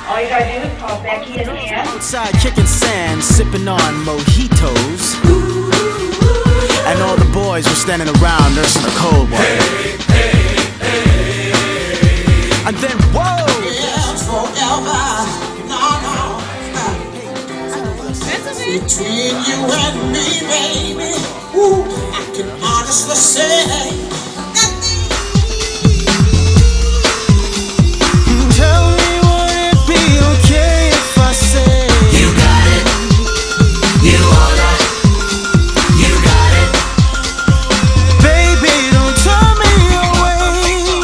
All you gotta do is call Becky and Ann. Outside kicking sand, sipping on mojitos. And all the boys were standing around nursing a cold one. Hey, hey, hey. And then, whoa! Yeah, forever. No. Between you and me, baby, ooh, I can honestly say. Tell me, would it be okay if I say You got it, you want it, you got it. Baby, don't turn me away.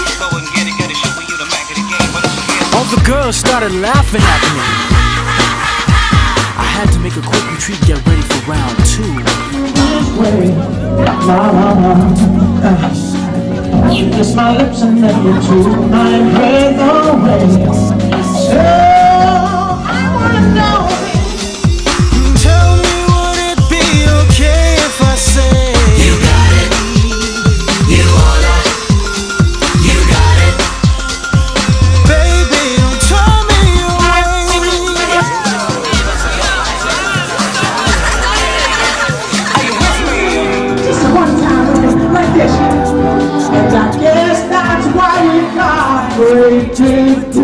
All the girls started laughing at me. I had to make a quick retreat, get ready for round two. You kiss my lips and then you took my breath away. So I wanna know. Tell me, would it be okay if I say You got it, you want it, you got it. baby, don't turn me away. Just one time like this. And I guess that's why we got breaking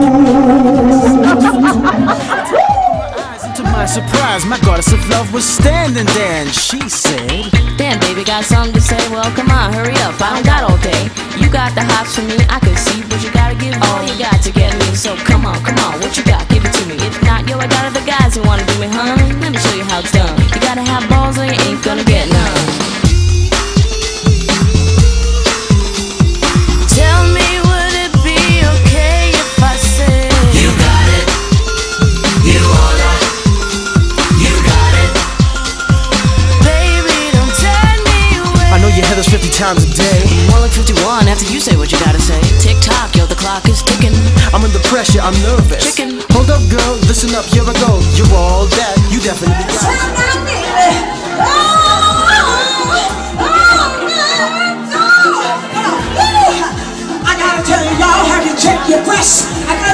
To my surprise, my goddess of love was standing there, and she said, Damn, baby, got something to say? Well, come on, hurry up, I don't got all day. You got the hots for me, I can see, but you gotta give all you got to get me. So come on, what you got, give it to me. If not, yo, I got other guys who wanna do me, honey. Let me show you how it's done. You gotta have balls or you ain't gonna get none. Tell me, would it be okay if I said You got it, you want it, you got it. baby, don't turn me away. I know you hear this 50 times a day. More like 51 after you say what you gotta say. Tick tock, yo, the clock is ticking. I'm under pressure, I'm nervous. Chicken. Hold up, girl, listen up, here I go. You're all that, you definitely got it. I gotta tell you, y'all have to check your breasts. I